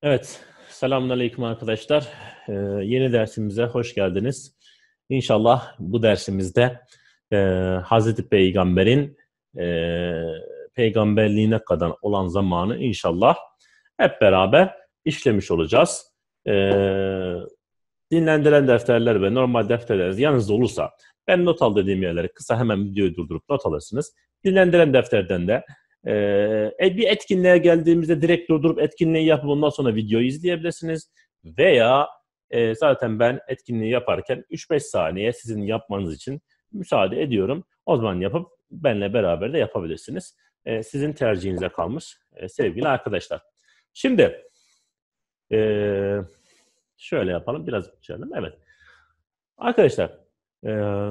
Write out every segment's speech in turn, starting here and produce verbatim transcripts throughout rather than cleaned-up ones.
Evet, selamünaleyküm arkadaşlar. Ee, yeni dersimize hoş geldiniz. İnşallah bu dersimizde e, Hazreti Peygamber'in e, peygamberliğine kadar olan zamanı inşallah hep beraber işlemiş olacağız. E, dinlendiren defterler ve normal defterler yanınızda olursa ben not al dediğim yerlere kısa hemen videoyu durdurup not alırsınız. Dinlendiren defterden de Ee, bir etkinliğe geldiğimizde direkt durdurup etkinliği yapıp ondan sonra videoyu izleyebilirsiniz. Veya e, zaten ben etkinliği yaparken üç beş saniye sizin yapmanız için müsaade ediyorum. O zaman yapıp benimle beraber de yapabilirsiniz. E, sizin tercihinize kalmış e, sevgili arkadaşlar. Şimdi e, şöyle yapalım. Biraz içelim. Evet. Arkadaşlar e,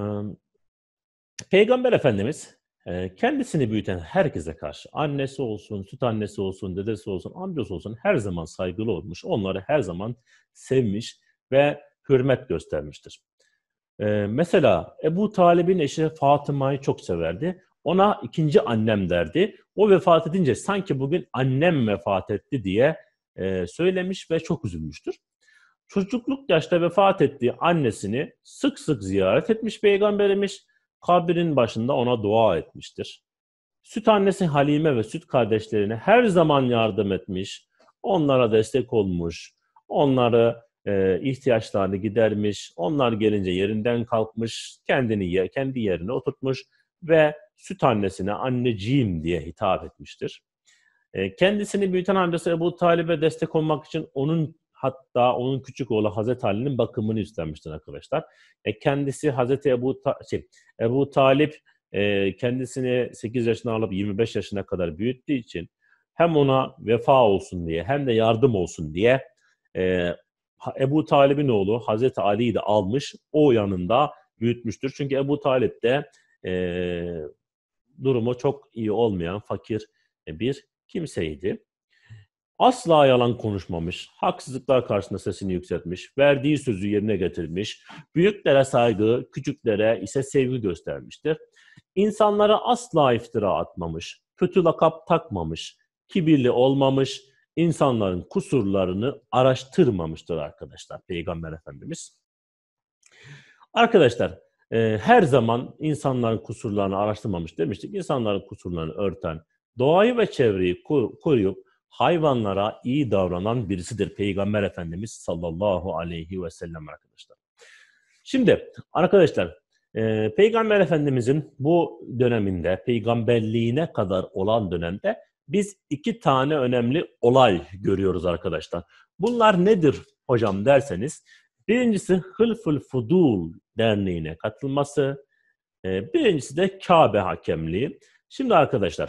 Peygamber Efendimiz e, kendisini büyüten herkese karşı annesi olsun, süt annesi olsun, dedesi olsun, amcası olsun her zaman saygılı olmuş. Onları her zaman sevmiş ve hürmet göstermiştir. E, mesela Ebu Talib'in eşi Fatıma'yı çok severdi. Ona ikinci annem derdi. O vefat edince sanki bugün annem vefat etti diye e, söylemiş ve çok üzülmüştür. Çocukluk yaşta vefat ettiği annesini sık sık ziyaret etmiş Peygamberimiz. Kabrin başında ona dua etmiştir. Süt annesi Halime ve süt kardeşlerine her zaman yardım etmiş. Onlara destek olmuş. Onları e, ihtiyaçlarını gidermiş. Onlar gelince yerinden kalkmış. Kendini kendi yerine oturtmuş ve süt annesine anneciğim diye hitap etmiştir. E, kendisini büyüten amcası Ebu Talib'e destek olmak için onun hatta onun küçük oğlu Hazreti Ali'nin bakımını üstlenmiştir arkadaşlar. E, kendisi Hazreti Ebu, Ta şey, Ebu Talip e, kendisini sekiz yaşına alıp yirmi beş yaşına kadar büyüttüğü için hem ona vefa olsun diye hem de yardım olsun diye e, Ebu Talib'in oğlu Hazreti Ali'yi de almış o yanında büyütmüştür. Çünkü Ebu Talip de e, durumu çok iyi olmayan fakir bir kimseydi. Asla yalan konuşmamış, haksızlıklar karşısında sesini yükseltmiş, verdiği sözü yerine getirmiş, büyüklere saygı, küçüklere ise sevgi göstermiştir. İnsanlara asla iftira atmamış, kötü lakap takmamış, kibirli olmamış, insanların kusurlarını araştırmamıştır arkadaşlar Peygamber Efendimiz. Arkadaşlar e, her zaman insanların kusurlarını araştırmamış demiştik. İnsanların kusurlarını örten, doğayı ve çevreyi koruyup hayvanlara iyi davranan birisidir Peygamber Efendimiz sallallahu aleyhi ve sellem arkadaşlar. Şimdi arkadaşlar e, Peygamber Efendimizin bu döneminde peygamberliğine kadar olan dönemde biz iki tane önemli olay görüyoruz arkadaşlar. Bunlar nedir hocam derseniz birincisi Hılful Fudul Derneği'ne katılması, e, birincisi de Kabe hakemliği. Şimdi arkadaşlar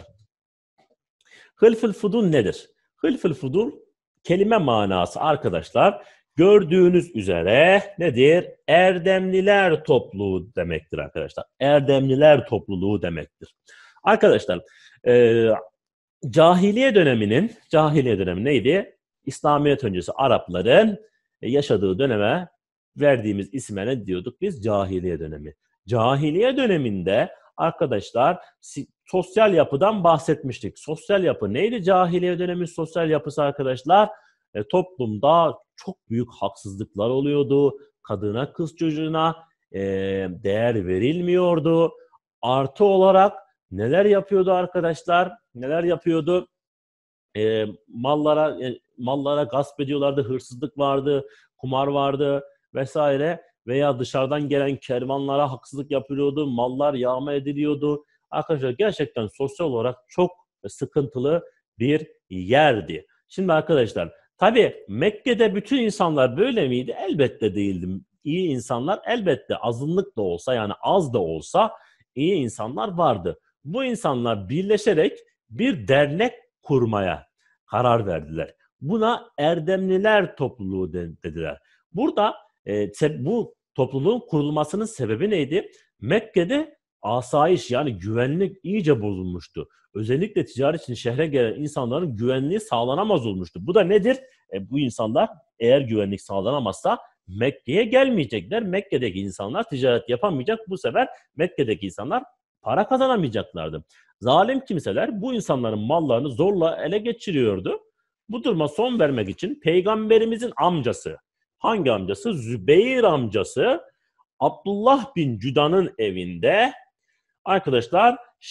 Hılful Fudul nedir? Hılful Fudul kelime manası arkadaşlar gördüğünüz üzere nedir? Erdemliler topluluğu demektir arkadaşlar. Erdemliler topluluğu demektir. Arkadaşlar e, cahiliye döneminin, cahiliye dönemi neydi? İslamiyet öncesi Arapların yaşadığı döneme verdiğimiz isme ne diyorduk biz? Cahiliye dönemi. Cahiliye döneminde arkadaşlar sosyal yapıdan bahsetmiştik. Sosyal yapı neydi cahiliye dönemi sosyal yapısı arkadaşlar? E, toplumda çok büyük haksızlıklar oluyordu. Kadına, kız çocuğuna e, değer verilmiyordu. Artı olarak neler yapıyordu arkadaşlar? Neler yapıyordu? E, mallara e, mallara gasp ediyorlardı, hırsızlık vardı, kumar vardı vesaire veya dışarıdan gelen kervanlara haksızlık yapılıyordu, mallar yağma ediliyordu. Arkadaşlar gerçekten sosyal olarak çok sıkıntılı bir yerdi. Şimdi arkadaşlar tabii Mekke'de bütün insanlar böyle miydi? Elbette değildi. İyi insanlar elbette azınlık da olsa yani az da olsa iyi insanlar vardı. Bu insanlar birleşerek bir dernek kurmaya karar verdiler. Buna Erdemliler topluluğu dediler. Burada e, bu topluluğun kurulmasının sebebi neydi? Mekke'de asayiş yani güvenlik iyice bozulmuştu. Özellikle ticaret için şehre gelen insanların güvenliği sağlanamaz olmuştu. Bu da nedir? E, bu insanlar eğer güvenlik sağlanamazsa Mekke'ye gelmeyecekler. Mekke'deki insanlar ticaret yapamayacak. Bu sefer Mekke'deki insanlar para kazanamayacaklardı. Zalim kimseler bu insanların mallarını zorla ele geçiriyordu. Bu duruma son vermek için Peygamberimizin amcası, hangi amcası? Zübeyir amcası Abdullah bin Cüdan'ın evinde arkadaşlar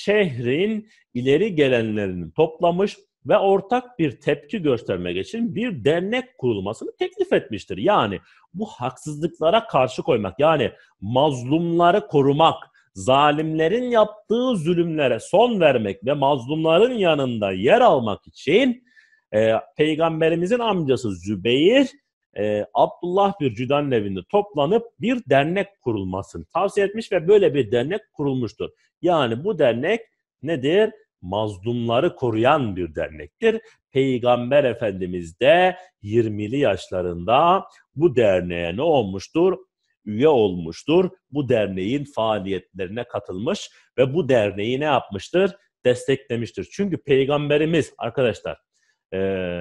şehrin ileri gelenlerini toplamış ve ortak bir tepki göstermek için bir dernek kurulmasını teklif etmiştir. Yani bu haksızlıklara karşı koymak, yani mazlumları korumak, zalimlerin yaptığı zulümlere son vermek ve mazlumların yanında yer almak için e, Peygamberimizin amcası Zübeyir e, Abdullah bir Cüdan'ın evinde toplanıp bir dernek kurulmasını tavsiye etmiş ve böyle bir dernek kurulmuştur. Yani bu dernek nedir? Mazlumları koruyan bir dernektir. Peygamber Efendimiz de yirmili yaşlarında bu derneğe ne olmuştur? Üye olmuştur. Bu derneğin faaliyetlerine katılmış ve bu derneği ne yapmıştır? Desteklemiştir. Çünkü Peygamberimiz arkadaşlar e,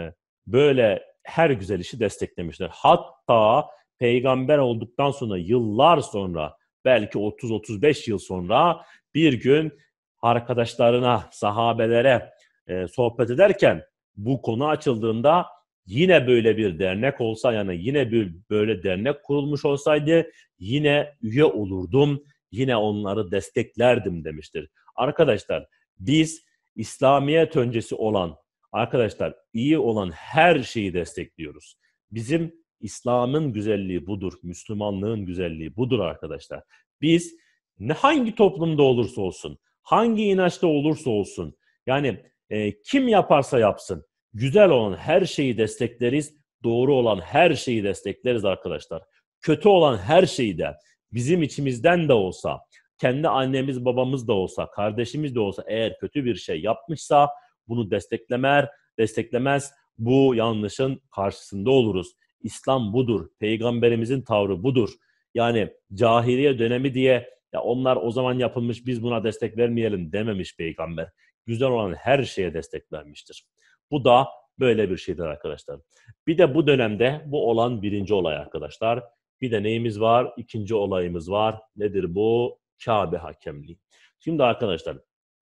böyle her güzel işi desteklemiştir. Hatta peygamber olduktan sonra yıllar sonra belki otuz otuz beş yıl sonra bir gün arkadaşlarına, sahabelere e, sohbet ederken bu konu açıldığında yine böyle bir dernek olsa, yani yine bir böyle dernek kurulmuş olsaydı yine üye olurdum, yine onları desteklerdim demiştir. Arkadaşlar biz İslamiyet öncesi olan, arkadaşlar iyi olan her şeyi destekliyoruz. Bizim İslam'ın güzelliği budur, Müslümanlığın güzelliği budur arkadaşlar. Biz ne hangi toplumda olursa olsun, hangi inançta olursa olsun, yani e, kim yaparsa yapsın, güzel olan her şeyi destekleriz, doğru olan her şeyi destekleriz arkadaşlar. Kötü olan her şeyi de bizim içimizden de olsa, kendi annemiz babamız da olsa, kardeşimiz de olsa eğer kötü bir şey yapmışsa bunu desteklemer, desteklemez, bu yanlışın karşısında oluruz. İslam budur, Peygamberimizin tavrı budur. Yani cahiliye dönemi diye ya onlar o zaman yapılmış biz buna destek vermeyelim dememiş Peygamber. Güzel olan her şeye destek vermiştir. Bu da böyle bir şeydir arkadaşlar. Bir de bu dönemde bu olan birinci olay arkadaşlar. Bir de neyimiz var? İkinci olayımız var. Nedir bu? Kabe hakemliği. Şimdi arkadaşlar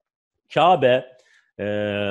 Kabe e,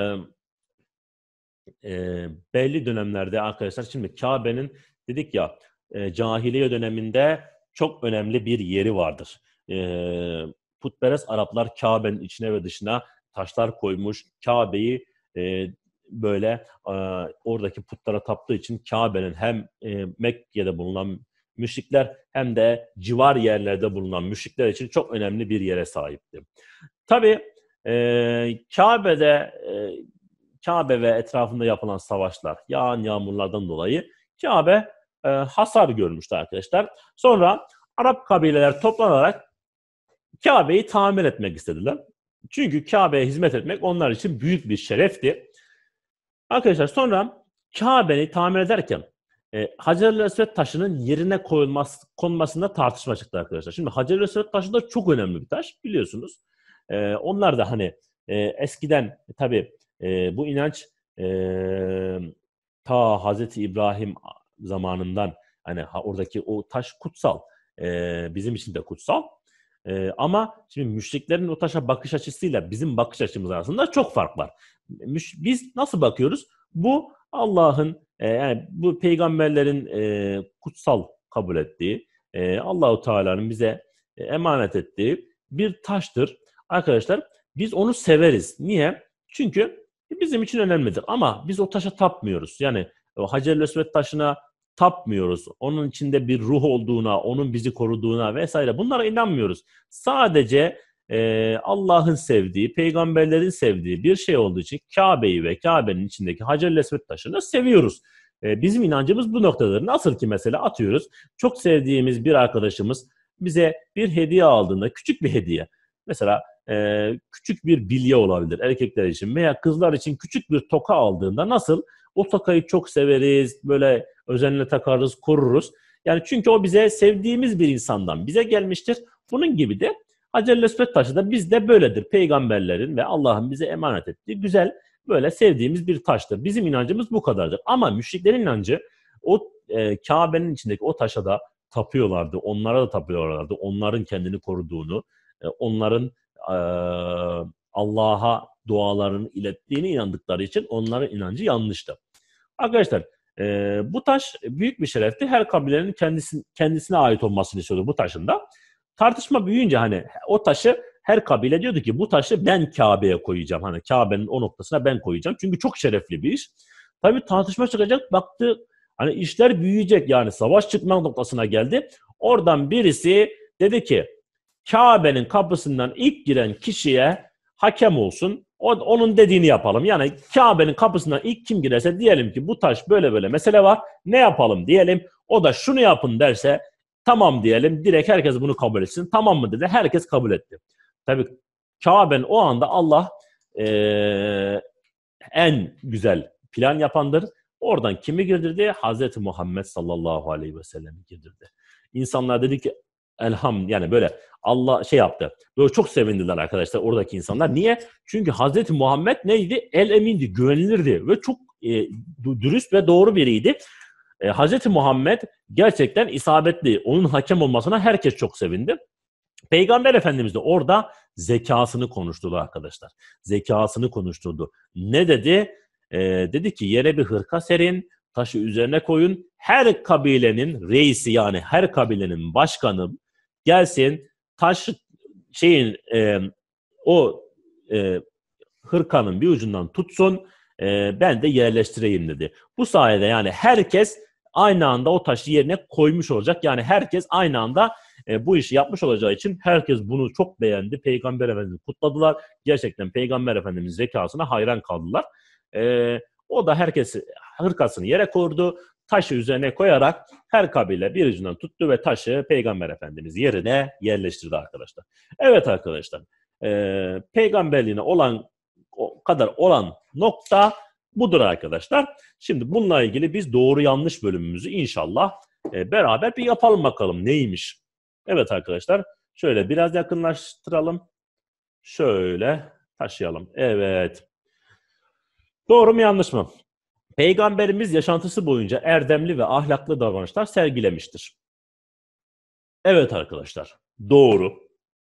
e, belli dönemlerde arkadaşlar şimdi Kabe'nin dedik ya e, cahiliye döneminde çok önemli bir yeri vardır. E, putperest Araplar Kabe'nin içine ve dışına taşlar koymuş. Kabe'yi e, böyle e, oradaki putlara taptığı için Kabe'nin hem e, Mekke'de bulunan müşrikler hem de civar yerlerde bulunan müşrikler için çok önemli bir yere sahipti. Tabii e, Kabe'de e, Kabe ve etrafında yapılan savaşlar, yağan yağmurlardan dolayı Kabe e, hasar görmüştü arkadaşlar. Sonra Arap kabileler toplanarak Kabe'yi tamir etmek istediler. Çünkü Kabe'ye hizmet etmek onlar için büyük bir şerefti. Arkadaşlar sonra Kabe'yi tamir ederken e, Hacer-ül Esved taşının yerine koyulması, konmasında tartışma çıktı arkadaşlar. Şimdi Hacer-ül Esved taşı da çok önemli bir taş biliyorsunuz. E, onlar da hani e, eskiden tabii e, bu inanç e, ta Hazreti İbrahim zamanından hani ha, oradaki o taş kutsal. E, bizim için de kutsal. E, ama şimdi müşriklerin o taşa bakış açısıyla bizim bakış açımız arasında çok fark var. Biz nasıl bakıyoruz? Bu Allah'ın e, yani bu peygamberlerin e, kutsal kabul ettiği, e, Allahu Teala'nın bize e, emanet ettiği bir taştır. Arkadaşlar biz onu severiz. Niye? Çünkü bizim için önemlidir. Ama biz o taşa tapmıyoruz. Yani o Hacer-ül Esved taşına tapmıyoruz. Onun içinde bir ruh olduğuna, onun bizi koruduğuna vesaire bunlara inanmıyoruz. Sadece e, Allah'ın sevdiği, peygamberlerin sevdiği bir şey olduğu için Kabe'yi ve Kabe'nin içindeki Hacer-ül Esved taşını seviyoruz. E, bizim inancımız bu noktadır. Nasıl ki mesela atıyoruz, çok sevdiğimiz bir arkadaşımız bize bir hediye aldığında, küçük bir hediye. Mesela e, küçük bir bilye olabilir erkekler için veya kızlar için küçük bir toka aldığında nasıl? O tokayı çok severiz, böyle özenle takarız, koruruz. Yani çünkü o bize sevdiğimiz bir insandan bize gelmiştir. Bunun gibi de Hacer-ül Esved taşı da bizde böyledir. Peygamberlerin ve Allah'ın bize emanet ettiği güzel, böyle sevdiğimiz bir taştır. Bizim inancımız bu kadardır. Ama müşriklerin inancı o e, Kabe'nin içindeki o taşa da tapıyorlardı. Onlara da tapıyorlardı. Onların kendini koruduğunu, e, onların e, Allah'a dualarını ilettiğini inandıkları için onların inancı yanlıştı. Arkadaşlar e, bu taş büyük bir şerefti. Her kabilenin kendisi, kendisine ait olmasını istiyordu bu taşın da. Tartışma büyüyünce hani o taşı her kabile diyordu ki bu taşı ben Kabe'ye koyacağım. Hani Kabe'nin o noktasına ben koyacağım. Çünkü çok şerefli bir iş. Tabii tartışma çıkacak. Baktı hani işler büyüyecek, yani savaş çıkma noktasına geldi. Oradan birisi dedi ki Kabe'nin kapısından ilk giren kişiye hakem olsun. O, onun dediğini yapalım. Yani Kabe'nin kapısından ilk kim girerse diyelim ki bu taş böyle böyle mesele var. Ne yapalım diyelim. O da şunu yapın derse tamam diyelim. Direkt herkes bunu kabul etsin. Tamam mı dedi. Herkes kabul etti. Tabii Kabe'nin o anda Allah ee, en güzel plan yapandır. Oradan kimi girdirdi? Hazreti Muhammed sallallahu aleyhi ve sellem'i girdirdi. İnsanlar dedi ki elham, yani böyle Allah şey yaptı. Böyle çok sevindiler arkadaşlar oradaki insanlar. Niye? Çünkü Hazreti Muhammed neydi? El emindi, güvenilirdi ve çok e, dürüst ve doğru biriydi. E, Hazreti Muhammed gerçekten isabetli. Onun hakem olmasına herkes çok sevindi. Peygamber Efendimiz de orada zekasını konuşturdu arkadaşlar. Zekasını konuşturdu. Ne dedi? Ee, dedi ki yere bir hırka serin, taşı üzerine koyun. Her kabilenin reisi, yani her kabilenin başkanı gelsin, taş şeyin e, o e, hırkanın bir ucundan tutsun, e, ben de yerleştireyim dedi. Bu sayede yani herkes aynı anda o taşı yerine koymuş olacak. Yani herkes aynı anda e, bu işi yapmış olacağı için herkes bunu çok beğendi. Peygamber Efendimiz'i kutladılar. Gerçekten Peygamber Efendimiz'in zekasına hayran kaldılar. E, o da herkes hırkasını yere koydu. Taşı üzerine koyarak her kabile bir ucundan tuttu ve taşı Peygamber Efendimiz yerine yerleştirdi arkadaşlar. Evet arkadaşlar, e, peygamberliğine olan o kadar olan nokta budur arkadaşlar. Şimdi bununla ilgili biz doğru yanlış bölümümüzü inşallah e, beraber bir yapalım bakalım neymiş. Evet arkadaşlar, şöyle biraz yakınlaştıralım. Şöyle taşıyalım. Evet. Doğru mu yanlış mı? Peygamberimiz yaşantısı boyunca erdemli ve ahlaklı davranışlar sergilemiştir. Evet arkadaşlar, doğru.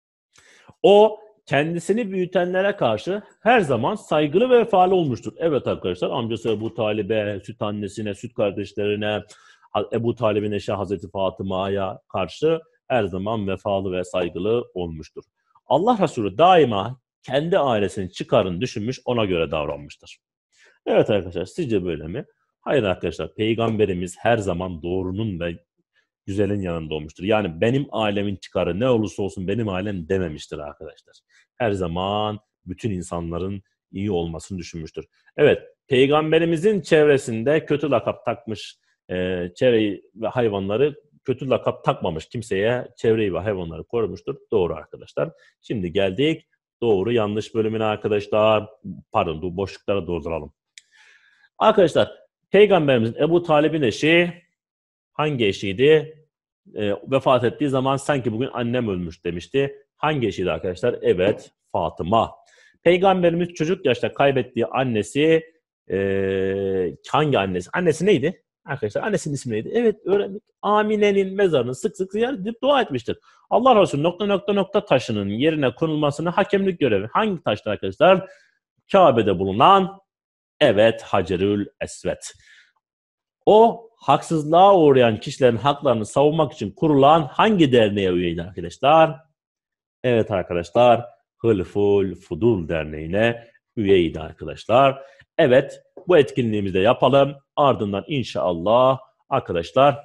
O kendisini büyütenlere karşı her zaman saygılı ve vefalı olmuştur. Evet arkadaşlar, amcası Ebu Talib'e, süt annesine, süt kardeşlerine, Ebu Talib'in eşi Hazreti Fatıma'ya karşı her zaman vefalı ve saygılı olmuştur. Allah Resulü daima kendi ailesinin çıkarını düşünmüş, ona göre davranmıştır. Evet arkadaşlar, sizce böyle mi? Hayır arkadaşlar, Peygamberimiz her zaman doğrunun ve güzelin yanında olmuştur. Yani benim ailemin çıkarı ne olursa olsun benim ailem dememiştir arkadaşlar. Her zaman bütün insanların iyi olmasını düşünmüştür. Evet, Peygamberimizin çevresinde kötü lakap takmış, e, çevreyi ve hayvanları kötü lakap takmamış kimseye çevreyi ve hayvanları korumuştur. Doğru arkadaşlar. Şimdi geldik doğru yanlış bölümüne arkadaşlar. Pardon, bu boşlukları dolduralım. Arkadaşlar, Peygamberimizin Ebu Talib'in eşi hangi eşiydi? E, vefat ettiği zaman sanki bugün annem ölmüş demişti. Hangi eşiydi arkadaşlar? Evet, Fatıma. Peygamberimiz çocuk yaşta kaybettiği annesi e, hangi annesi? Annesi neydi? Arkadaşlar annesinin ismi neydi? Evet, öğrendik. Amine'nin mezarını sık sık ziyaret edip dua etmiştir. Allah Resulü nokta nokta nokta taşının yerine konulmasını hakemlik görevi. Hangi taştı arkadaşlar? Kabe'de bulunan, evet, Hacerül Esved. O haksızlığa uğrayan kişilerin haklarını savunmak için kurulan hangi derneğe üyeydi arkadaşlar? Evet arkadaşlar, Hılful Fudul Derneği'ne üyeydi arkadaşlar. Evet, bu etkinliğimizi de yapalım. Ardından inşallah arkadaşlar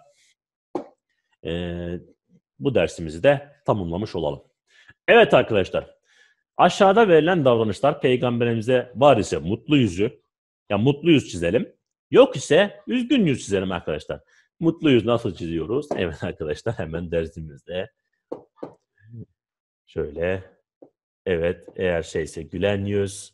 e, bu dersimizi de tamamlamış olalım. Evet arkadaşlar, aşağıda verilen davranışlar peygamberimize var ise mutlu yüzü, ya mutlu yüz çizelim. Yok ise üzgün yüz çizelim arkadaşlar. Mutlu yüz nasıl çiziyoruz? Evet arkadaşlar, hemen dersimizde. Şöyle. Evet, eğer şeyse gülen yüz.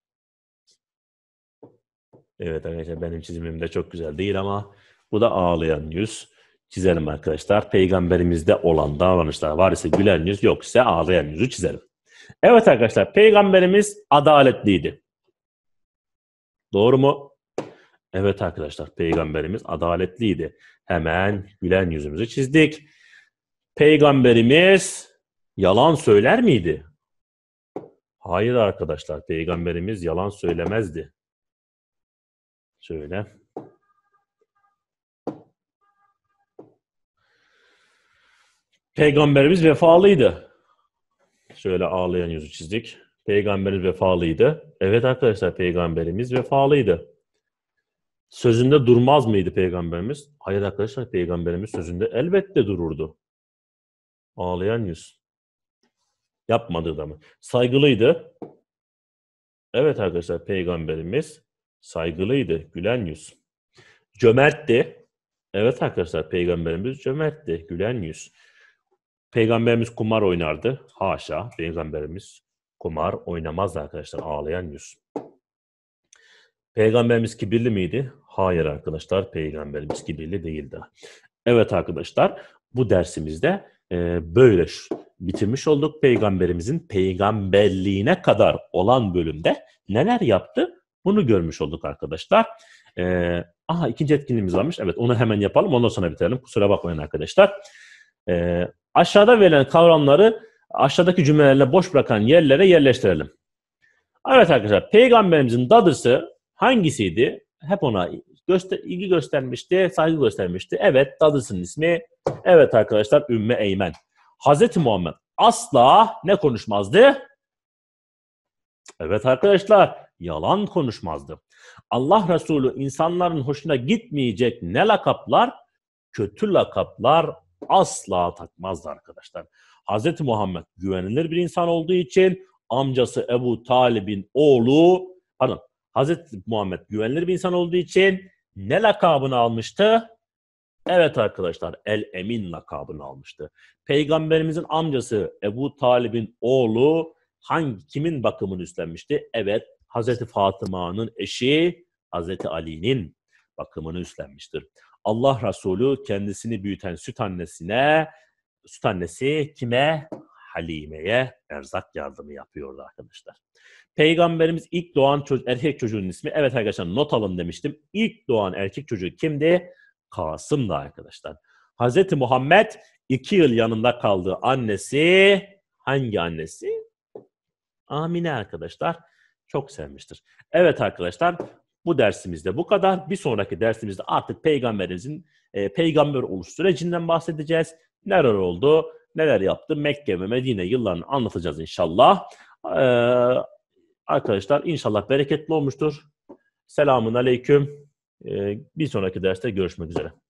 Evet arkadaşlar, benim çizimim de çok güzel değil ama bu da ağlayan yüz. Çizelim arkadaşlar. Peygamberimizde olan davranışlar var ise gülen yüz, yok ise ağlayan yüzü çizelim. Evet arkadaşlar, peygamberimiz adaletliydi. Doğru mu? Evet arkadaşlar, peygamberimiz adaletliydi. Hemen gülen yüzümüzü çizdik. Peygamberimiz yalan söyler miydi? Hayır arkadaşlar, peygamberimiz yalan söylemezdi. Şöyle. Peygamberimiz vefalıydı. Şöyle ağlayan yüzü çizdik. Peygamberimiz vefalıydı. Evet arkadaşlar, peygamberimiz vefalıydı. Sözünde durmaz mıydı peygamberimiz? Hayır arkadaşlar, peygamberimiz sözünde elbette dururdu. Ağlayan yüz. Yapmadığı da mı? Saygılıydı. Evet arkadaşlar, peygamberimiz saygılıydı. Gülen yüz. Cömertti. Evet arkadaşlar, peygamberimiz cömertti. Gülen yüz. Peygamberimiz kumar oynardı. Haşa, peygamberimiz kumar oynamaz arkadaşlar. Ağlayan yüz. Peygamberimiz kibirli miydi? Hayır arkadaşlar, peygamberimiz kibirli değildi. Evet arkadaşlar, bu dersimizde e, böyle bitirmiş olduk. Peygamberimizin peygamberliğine kadar olan bölümde neler yaptı? Bunu görmüş olduk arkadaşlar. E, aha ikinci etkinliğimiz varmış. Evet, onu hemen yapalım. Ondan sonra bitirelim. Kusura bakmayın arkadaşlar. E, aşağıda verilen kavramları aşağıdaki cümlelerle boş bırakan yerlere yerleştirelim. Evet arkadaşlar, peygamberimizin dadısı hangisiydi? Hep ona göster ilgi göstermişti, saygı göstermişti. Evet, dadısının ismi, evet arkadaşlar, Ümmü Eymen. Hazreti Muhammed asla ne konuşmazdı? Evet arkadaşlar, yalan konuşmazdı. Allah Resulü insanların hoşuna gitmeyecek ne lakaplar? Kötü lakaplar asla takmazdı arkadaşlar. Hazreti Muhammed güvenilir bir insan olduğu için amcası Ebu Talib'in oğlu, pardon, Hazreti Muhammed güvenilir bir insan olduğu için ne lakabını almıştı? Evet arkadaşlar, El-Emin lakabını almıştı. Peygamberimizin amcası Ebu Talib'in oğlu hangi kimin bakımını üstlenmişti? Evet, Hazreti Fatıma'nın eşi Hazreti Ali'nin bakımını üstlenmiştir. Allah Resulü kendisini büyüten süt annesine, süt annesi kime? Halime'ye erzak yardımı yapıyordu arkadaşlar. Peygamberimiz ilk doğan çocuk, erkek çocuğun ismi, evet arkadaşlar not alın demiştim. İlk doğan erkek çocuğu kimdi? Kasım'dı arkadaşlar. Hazreti Muhammed iki yıl yanında kaldığı annesi, hangi annesi? Amine arkadaşlar. Çok sevmiştir. Evet arkadaşlar, bu dersimizde bu kadar. Bir sonraki dersimizde artık peygamberimizin e, peygamber oluş sürecinden bahsedeceğiz. Neler oldu, neler yaptı, Mekke ve Medine yıllarını anlatacağız inşallah. Ee, arkadaşlar inşallah bereketli olmuştur. Selamun aleyküm. Ee, bir sonraki derste görüşmek üzere.